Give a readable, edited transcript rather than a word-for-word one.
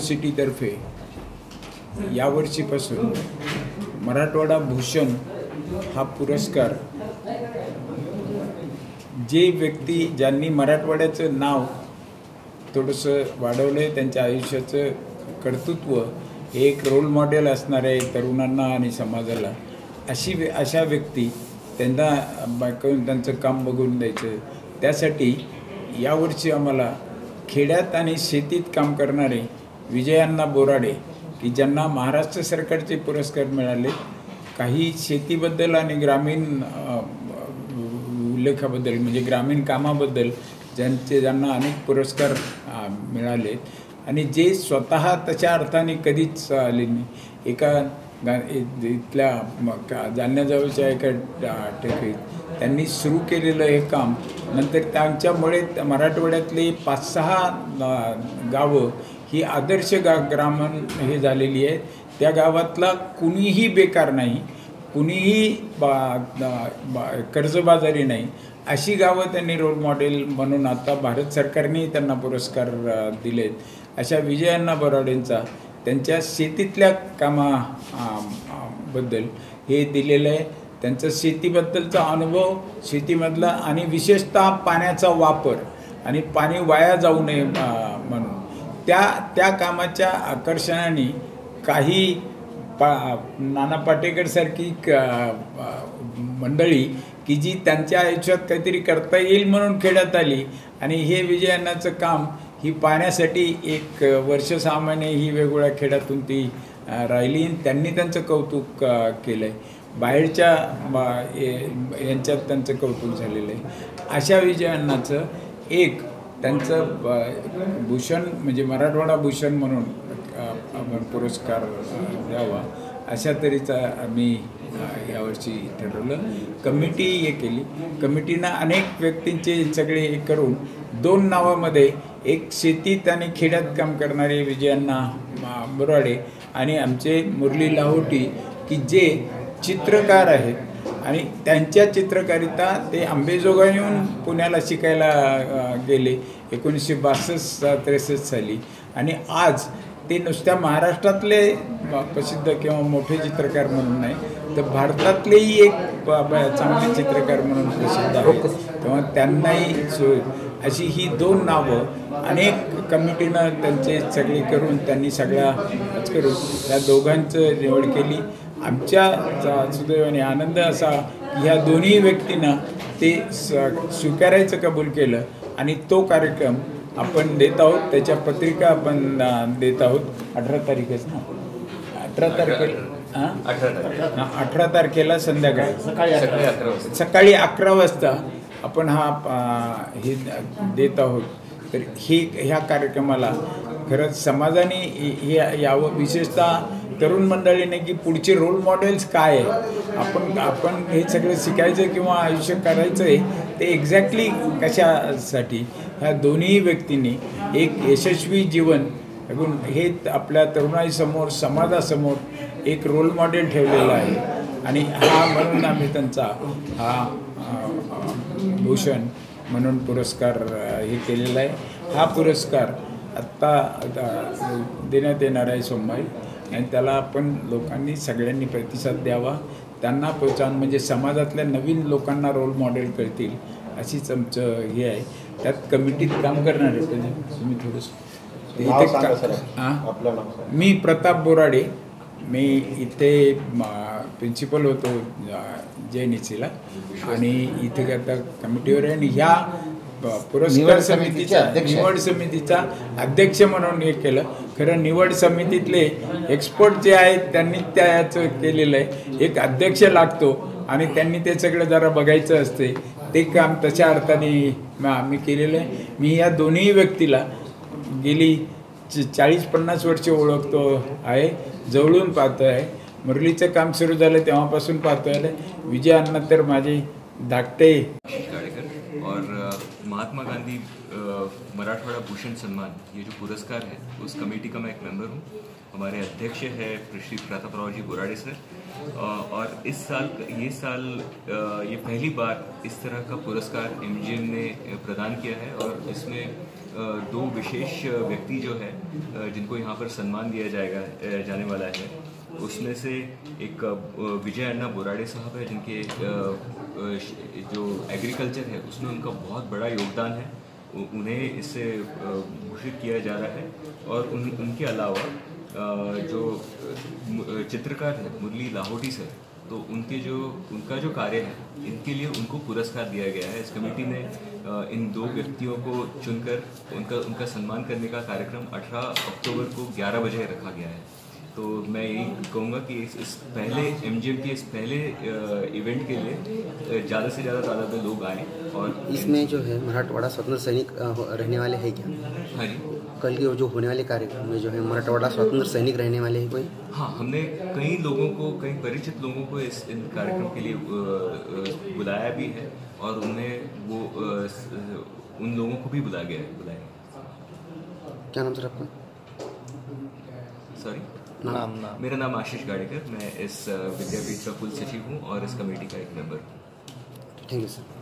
युनिव्हर्सिटीतर्फे यावर्षीपासून मराठवाडा भूषण हा पुरस्कार जे व्यक्ती ज्यांनी मराठवाड्याचं नाव थोडंसं वाढवलं आहे, त्यांच्या आयुष्याचं कर्तृत्व हे एक रोल मॉडेल असणार आहे तरुणांना आणि समाजाला, अशा व्यक्ती त्यांना बायकून त्यांचं काम बघून द्यायचं. त्यासाठी यावर्षी आम्हाला खेड्यात आणि शेतीत काम करणारे विजयाण्णा बोराडे की ज्यांना महाराष्ट्र सरकारचे पुरस्कार मिळाले, काही शेतीबद्दल आणि ग्रामीण उल्लेखाबद्दल म्हणजे ग्रामीण कामाबद्दल ज्यांना अनेक पुरस्कार मिळाले आणि जे स्वतः तशा अर्थाने कधीच आले नाही. एका इथल्या जालन्याजवळच्या एका टेकडीत त्यांनी सुरू केलेलं हे काम नंतर त्यांच्यामुळे मराठवाड्यातले 5-6 गावं ही आदर्श ग्रामण हे झालेली आहे. त्या गावातला कुणीही बेकार नाही, कुणीही कर्जबाजारी नाही, अशी गावं त्यांनी रोल मॉडेल म्हणून आता भारत सरकारने त्यांना पुरस्कार दिलेत. अशा विजयाण्णा बोराडेंचा त्यांच्या शेतीतल्या कामाबद्दल हे दिलेलं आहे. त्यांचा शेतीबद्दलचा अनुभव, शेतीमधला आणि विशेषतः पाण्याचा वापर आणि पाणी वाया जाऊ नये म्हणून त्या कामाच्या आकर्षणाने काही नाना पाटेकरसारखी मंडळी की जी त्यांच्या आयुष्यात काहीतरी करता येईल म्हणून खेड्यात आली आणि हे विजयाण्णाचं काम ही पाहण्यासाठी 1 वर्ष 6 महिने ही वेगवेगळ्या खेड्यातून ती राहिली. त्यांनी त्यांचं कौतुक केलं आहे, बाहेरच्या यांच्यात त्यांचं कौतुक झालेलं आहे. अशा विजयाण्णाचं एक त्यांचं भूषण म्हणजे मराठवाडा भूषण म्हणून पुरस्कार द्यावा अशा तऱ्हेचा आम्ही यावर्षी ठरवलं. कमिटी हे केली. कमिटीनं अनेक व्यक्तींचे सगळे हे करून 2 नावामध्ये एक शेतीत आणि खेड्यात काम करणारे विजयाण्णा बोराडे आणि आमचे मुरली लाहोटी की जे चित्रकार आहेत आणि त्यांच्या चित्रकारिता ते अंबेजोगाईहून पुण्याला शिकायला गेले 1962-63 साली आणि आज ते नुसत्या महाराष्ट्रातले प्रसिद्ध किंवा मोठे चित्रकार म्हणून नाही तर भारतातलेही एक चांगले चित्रकार म्हणून प्रसिद्ध आहेत. तेव्हा त्यांनाही अशी ही 2 नावं अनेक कमिटीनं त्यांचे सगळे करून त्यांनी सगळ्याच करून त्या दोघांचं निवड केली. आमच्या सुदैवाने आनंद असा ह्या दोन्ही व्यक्तींना ते स्वीकारायचं कबूल केलं आणि तो कार्यक्रम आपण देत आहोत. त्याच्या पत्रिका आपण देत आहोत. 18 तारीखच ना, 18 तारखेला संध्याकाळी सकाळी 11 वाजता आपण हे देत आहोत. तर ह्या कार्यक्रमाला खरंच समाजाने हे यावं, विशेषतः तरुण मंडळीने की पुढचे रोल मॉडेल्स काय आहे, आपण हे सगळं शिकायचं किंवा आयुष्य करायचं आहे ते एक्झॅक्टली कशासाठी. ह्या दोन्ही व्यक्तींनी एक यशस्वी जीवन हे आपल्या तरुणाईसमोर समाजासमोर एक रोल मॉडेल ठेवलेला आहे आणि म्हणून आम्ही त्यांचा भूषण म्हणून पुरस्कार हे केलेला आहे. हा पुरस्कार आत्ता देण्यात येणार आहे सोमवारी आणि त्याला आपण लोकांनी सगळ्यांनी प्रतिसाद द्यावा, त्यांना प्रोत्साहन म्हणजे समाजातल्या नवीन लोकांना रोल मॉडेल करतील अशीच आमचं हे आहे. त्यात कमिटीत काम करणार आहे तुम्ही थोडंसं मी प्रताप बोराडे, मी इथे प्रिन्सिपल होतो JNECला आणि इथे आता कमिटीवर आहे आणि ह्या पुरस्कार समितीचा निवड समितीचा अध्यक्ष म्हणून हे केलं. खरं निवड समितीतले एक्सपर्ट जे आहेत त्यांनी त्याचं केलेलं आहे. एक अध्यक्ष लागतो आणि त्यांनी ते सगळं जरा बघायचं असते, ते काम तशा अर्थाने आम्ही केलेलं आहे. मी या दोन्ही व्यक्तीला गेली 40-50 वर्ष ओळखतो आहे, जवळून पाहतो आहे. मुरलीचं काम सुरू झालं तेव्हापासून पाहतो आहे. विजयाण्णा तर माझे धाकटे. और महात्मा गांधी मराठवाड़ा भूषण सम्मान ये जो पुरस्कार है उस कमेटी का मैं एक मेंबर हूँ. हमारे अध्यक्ष है श्री प्रतापराव जी बोराडे सर और इस साल ये पहली बार इस तरह का पुरस्कार MGM ने प्रदान किया है और इसमें दो विशेष व्यक्ति जो है जिनको यहाँ पर सम्मान दिया जाने वाला है, उसमें से एक विजय अन्ना बोराडे साहब है, जिनके जो एग्रीकल्चर है उसमें उनका बहुत बड़ा योगदान है, उन्हें इससे भूषित किया जा रहा है। और उनके अलावा जो चित्रकार है मुरली लाहौटी सर, तो उनका जो कार्य है, इनके लिए उनको पुरस्कार दिया गया है। इस कमेटी ने इन दो व्यक्तियों को चुनकर उनका सम्मान करने का कार्यक्रम 18 अक्टूबर को 11 बजे रखा गया है। तो मैं यही कहूँगा कि इस पहले एमजीएम के इस पहले इवेंट के लिए ज़्यादा से ज़्यादा तादाद में लोग आए। और इसमें जो है मराठवाड़ा स्वतंत्र सैनिक रहने वाले हैं क्या? हाँ जी, कल के जो होने वाले कार्यक्रम में जो है मराठवाड़ा स्वतंत्र सैनिक रहने वाले हैं कोई? हाँ, हमने कई परिचित लोगों को इस कार्यक्रम के लिए बुलाया भी है, और उन लोगों को भी बुलाया। क्या नाम सर आपका? सॉरी, नाम मेरा नाम आशीष गाड़ेकर, मैं इस विद्यापीठ का कुल सचिव हूँ और इस कमेटी का एक मेंबर हूँ। Thank you sir.